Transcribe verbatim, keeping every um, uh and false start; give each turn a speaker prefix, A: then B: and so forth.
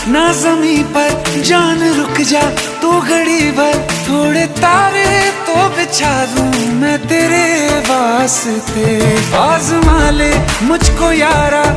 A: ना जमी पर जान रुक जा तू घड़ी भर, थोड़े तारे तो बिछा दूं मैं तेरे वास्ते, आज़मा ले मुझको यारा।